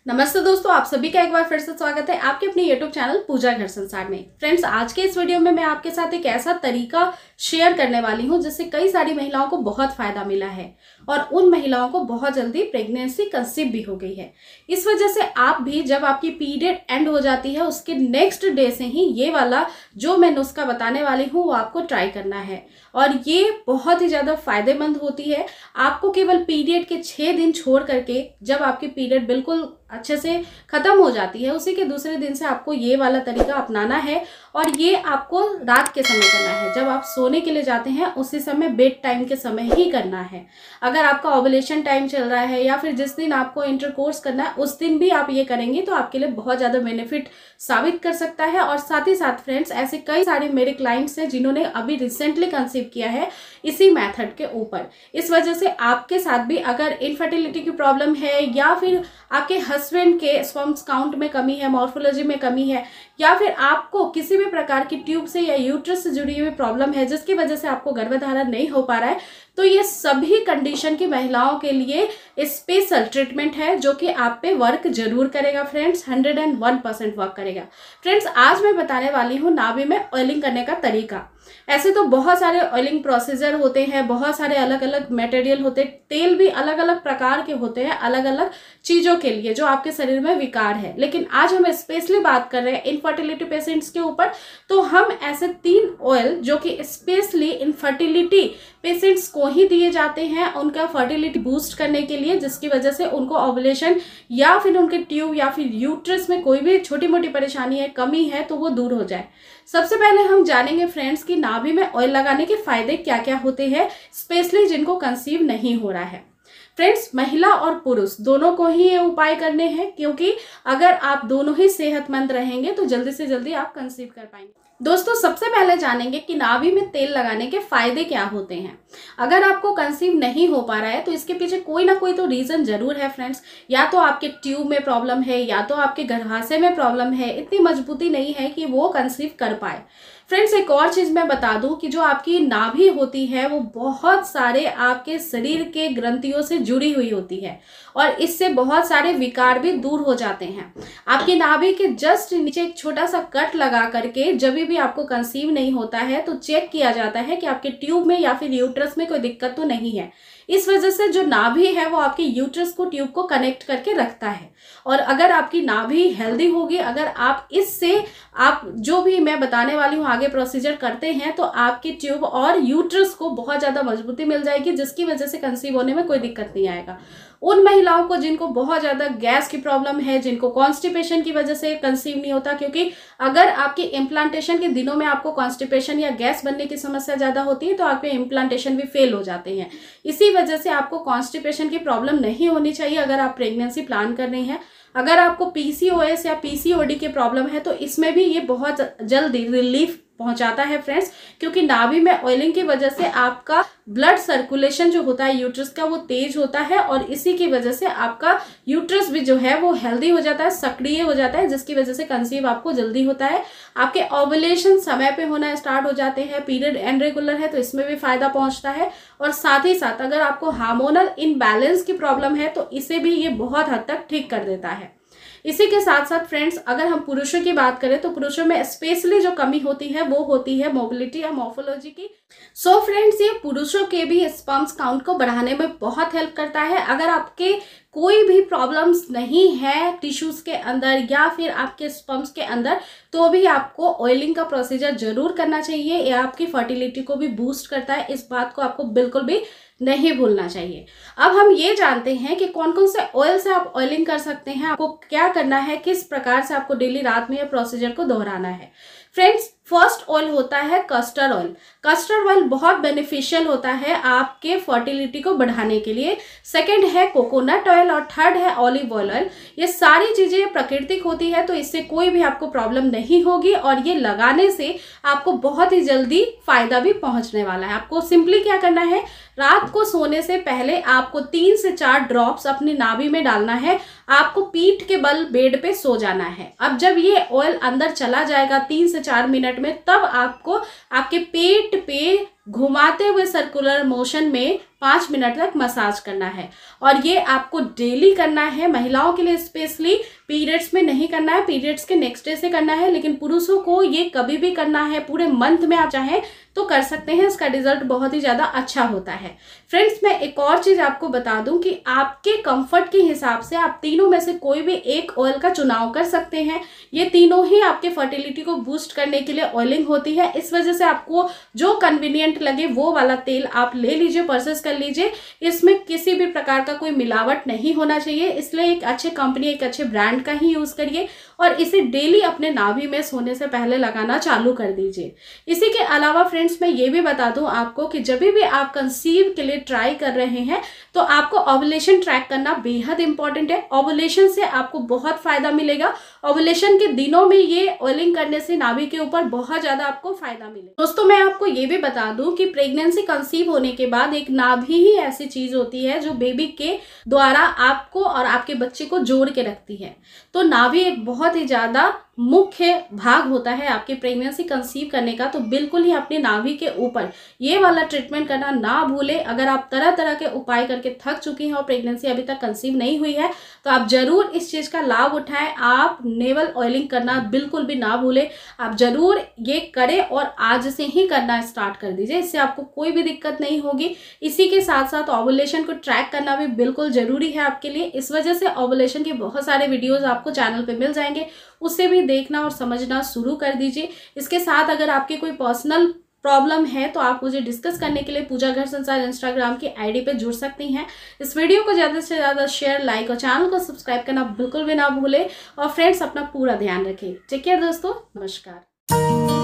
नमस्ते दोस्तों, आप सभी का एक बार फिर से स्वागत है आपके अपने YouTube चैनल पूजा घर संसार में। फ्रेंड्स, आज के इस वीडियो में मैं आपके साथ एक ऐसा तरीका शेयर करने वाली हूं जिससे कई सारी महिलाओं को बहुत फायदा मिला है और उन महिलाओं को बहुत जल्दी प्रेगनेंसी कंसीव भी हो गई है। इस वजह से आप भी जब आपकी पीरियड एंड हो जाती है उसके नेक्स्ट डे से ही ये वाला जो मैं नुस्खा बताने वाली हूँ वो आपको ट्राई करना है और ये बहुत ही ज़्यादा फायदेमंद होती है। आपको केवल पीरियड के 6 दिन छोड़ करके जब आपकी पीरियड बिल्कुल अच्छे से खत्म हो जाती है उसी के दूसरे दिन से आपको ये वाला तरीका अपनाना है और ये आपको रात के समय करना है। जब आप सोने के लिए जाते हैं उसी समय बेड टाइम के समय ही करना है। अगर आपका ओवुलेशन टाइम चल रहा है या फिर जिस दिन आपको इंटरकोर्स करना है उस दिन भी आप ये करेंगे तो आपके लिए बहुत ज़्यादा बेनिफिट साबित कर सकता है। और साथ ही साथ फ्रेंड्स, ऐसे कई सारे मेरे क्लाइंट्स हैं जिन्होंने अभी रिसेंटली कंसीव किया है इसी मेथड के ऊपर। इस वजह से आपके साथ भी अगर इनफर्टिलिटी की प्रॉब्लम है या फिर आपके हस्बैंड के स्पर्म्स काउंट में कमी है, मॉर्फोलॉजी में कमी है या फिर आपको किसी भी प्रकार की ट्यूब से या यूट्रस से जुड़ी हुई प्रॉब्लम है जिसकी वजह से आपको गर्भधारण नहीं हो पा रहा है, तो ये सभी कंडीशन की महिलाओं के लिए स्पेशल ट्रीटमेंट है जो कि आप पे वर्क जरूर करेगा फ्रेंड्स, 101% वर्क करेगा। फ्रेंड्स, आज मैं बताने वाली हूँ नाभि में ऑयलिंग करने का तरीका। ऐसे तो बहुत सारे ऑयलिंग प्रोसीजर होते हैं, बहुत सारे अलग अलग मटेरियल होते हैं, तेल भी अलग अलग प्रकार के होते हैं अलग अलग चीज़ों के लिए जो आपके शरीर में विकार है। लेकिन आज हम स्पेशली बात कर रहे हैं इनफर्टिलिटी पेशेंट्स के ऊपर, तो हम ऐसे 3 ऑयल जो कि स्पेशली इनफर्टिलिटी पेशेंट्स को ही दिए जाते हैं उनका फर्टिलिटी बूस्ट करने के लिए, जिसकी वजह से उनको ओवुलेशन या फिर उनके ट्यूब या फिर यूट्रस में कोई भी छोटी मोटी परेशानी है, कमी है, तो वो दूर हो जाए। सबसे पहले हम जानेंगे फ्रेंड्स कि नाभि में ऑयल लगाने के फायदे क्या क्या होते हैं, स्पेशली जिनको कंसीव नहीं हो रहा है। फ्रेंड्स, महिला और पुरुष दोनों को ही ये उपाय करने हैं क्योंकि अगर आप दोनों ही सेहतमंद रहेंगे तो जल्दी से जल्दी आप कंसीव कर पाएंगे। दोस्तों, सबसे पहले जानेंगे कि नाभि में तेल लगाने के फायदे क्या होते हैं। अगर आपको कंसीव नहीं हो पा रहा है तो इसके पीछे कोई ना कोई तो रीजन जरूर है फ्रेंड्स। या तो आपके ट्यूब में प्रॉब्लम है या तो आपके गर्भाशय में प्रॉब्लम है, इतनी मजबूती नहीं है कि वो कंसीव कर पाए। फ्रेंड्स, एक और चीज मैं बता दूं कि जो आपकी नाभि होती है वो बहुत सारे आपके शरीर के ग्रंथियों से जुड़ी हुई होती है और इससे बहुत सारे विकार भी दूर हो जाते हैं। आपकी नाभि के जस्ट नीचे एक छोटा सा कट लगा करके जब भी आपको कंसीव नहीं होता है तो चेक किया जाता है कि आपके ट्यूब में या फिर यूट्रस में कोई दिक्कत तो नहीं है। इस वजह से जो नाभि है वो आपके यूट्रस को ट्यूब को कनेक्ट करके रखता है और अगर आपकी नाभि हेल्दी होगी, अगर आप इससे आप जो भी मैं बताने वाली हूँ आगे प्रोसीजर करते हैं तो आपकी ट्यूब और यूट्रस को बहुत ज़्यादा मजबूती मिल जाएगी जिसकी वजह से कंसीव होने में कोई दिक्कत नहीं आएगा। उन महिलाओं को जिनको बहुत ज़्यादा गैस की प्रॉब्लम है, जिनको कॉन्स्टिपेशन की वजह से कंसीव नहीं होता, क्योंकि अगर आपकी इम्प्लांटेशन के दिनों में आपको कॉन्स्टिपेशन या गैस बनने की समस्या ज़्यादा होती है तो आपके इम्प्लांटेशन भी फेल हो जाते हैं। इसी वजह से आपको कॉन्स्टिपेशन की प्रॉब्लम नहीं होनी चाहिए अगर आप प्रेगनेंसी प्लान कर रही हैं। अगर आपको पीसीओएस या पीसीओडी की प्रॉब्लम है तो इसमें भी ये बहुत जल्दी रिलीफ पहुंचाता है फ्रेंड्स, क्योंकि नाभि में ऑयलिंग की वजह से आपका ब्लड सर्कुलेशन जो होता है यूट्रस का वो तेज होता है और इसी की वजह से आपका यूट्रस भी जो है वो हेल्दी हो जाता है, सक्रिय हो जाता है, जिसकी वजह से कंसीव आपको जल्दी होता है। आपके ओवुलेशन समय पे होना स्टार्ट हो जाते हैं, पीरियड इरेगुलर है तो इसमें भी फायदा पहुंचता है और साथ ही साथ अगर आपको हार्मोनल इनबैलेंस की प्रॉब्लम है तो इसे भी ये बहुत हद तक ठीक कर देता है। इसी के साथ साथ फ्रेंड्स, अगर हम पुरुषों की बात करें तो पुरुषों में स्पेशली जो कमी होती है वो होती है मोबिलिटी या मॉर्फोलॉजी की। सो फ्रेंड्स, ये पुरुषों के भी स्पर्म्स काउंट को बढ़ाने में बहुत हेल्प करता है। अगर आपके कोई भी प्रॉब्लम्स नहीं है टिश्यूज के अंदर या फिर आपके स्पर्म्स के अंदर तो भी आपको ऑयलिंग का प्रोसीजर जरूर करना चाहिए। ये आपकी फर्टिलिटी को भी बूस्ट करता है, इस बात को आपको बिल्कुल भी नहीं भूलना चाहिए। अब हम ये जानते हैं कि कौन कौन से ऑयल से आप ऑयलिंग कर सकते हैं, आपको क्या करना है, किस प्रकार से आपको डेली रात में ये प्रोसीजर को दोहराना है। फ्रेंड्स, फर्स्ट ऑयल होता है कस्टर्ड ऑयल। कस्टर्ड ऑयल बहुत बेनिफिशियल होता है आपके फर्टिलिटी को बढ़ाने के लिए। सेकंड है कोकोनट ऑयल और थर्ड है ऑलिव ऑयल। ये सारी चीजें प्राकृतिक होती है तो इससे कोई भी आपको प्रॉब्लम नहीं होगी और ये लगाने से आपको बहुत ही जल्दी फायदा भी पहुंचने वाला है। आपको सिंपली क्या करना है, रात को सोने से पहले आपको 3 से 4 ड्रॉप्स अपनी नाभि में डालना है। आपको पीठ के बल बेड पे सो जाना है। अब जब ये ऑयल अंदर चला जाएगा 3 से 4 मिनट में, तब आपको आपके पेट पे घुमाते हुए सर्कुलर मोशन में 5 मिनट तक मसाज करना है। और ये आपको डेली करना है। महिलाओं के लिए स्पेशली पीरियड्स में नहीं करना है, पीरियड्स के नेक्स्ट डे से करना है, लेकिन पुरुषों को ये कभी भी करना है। पूरे मंथ में आप चाहें तो कर सकते हैं। इसका रिजल्ट बहुत ही ज़्यादा अच्छा होता है। फ्रेंड्स, मैं एक और चीज़ आपको बता दूं कि आपके कंफर्ट के हिसाब से आप तीनों में से कोई भी एक ऑयल का चुनाव कर सकते हैं। ये तीनों ही आपके फर्टिलिटी को बूस्ट करने के लिए ऑयलिंग होती है। इस वजह से आपको जो कन्वीनियंट लगे वो वाला तेल आप ले लीजिए, परचेस कर लीजिए। इसमें किसी भी प्रकार का कोई मिलावट नहीं होना चाहिए, इसलिए एक अच्छे कंपनी, एक अच्छे ब्रांड का ही यूज़ करिए और इसे डेली अपने नाभि में सोने से पहले लगाना चालू कर दीजिए। इसी के अलावा फ्रेंड्स, मैं ये भी बता दूं आपको कि जब भी आप कंसीव के लिए ट्राई कर रहे हैं तो आपको ओव्यूलेशन ट्रैक करना बेहद इंपॉर्टेंट है। ओव्यूलेशन से आपको बहुत फायदा मिलेगा। ओव्यूलेशन के दिनों में ये ऑयलिंग करने से नाभि के ऊपर बहुत ज्यादा आपको फायदा मिलेगा। दोस्तों, मैं आपको ये भी बता दूं कि प्रेगनेंसी कंसीव होने के बाद एक नाभि ही ऐसी चीज होती है जो बेबी के द्वारा आपको और आपके बच्चे को जोड़ के रखती है। तो नाभि एक बहुत ही ज्यादा मुख्य भाग होता है आपकी प्रेगनेंसी कंसीव करने का। तो बिल्कुल ही अपने नाभि के ऊपर ये वाला ट्रीटमेंट करना ना भूले। अगर आप तरह तरह के उपाय करके थक चुकी हैं और प्रेगनेंसी अभी तक कंसीव नहीं हुई है तो आप जरूर इस चीज का लाभ उठाएं। आप नेवल ऑयलिंग करना बिल्कुल भी ना भूले। आप जरूर ये करें और आज से ही करना स्टार्ट कर दीजिए। इससे आपको कोई भी दिक्कत नहीं होगी। इसी के साथ साथ ओव्यूलेशन को ट्रैक करना भी बिल्कुल जरूरी है आपके लिए। इस वजह से ओव्यूलेशन के बहुत सारे वीडियोज आपको चैनल पे मिल जाएंगे, उससे भी देखना और समझना शुरू कर दीजिए। इसके साथ अगर आपके कोई पर्सनल प्रॉब्लम है तो आप मुझे डिस्कस करने के लिए पूजा घर संसार इंस्टाग्राम की आईडी पे जुड़ सकती हैं। इस वीडियो को ज़्यादा से ज़्यादा शेयर, लाइक और चैनल को सब्सक्राइब करना बिल्कुल भी ना भूलें। और फ्रेंड्स, अपना पूरा ध्यान रखें। टेक केयर दोस्तों, नमस्कार।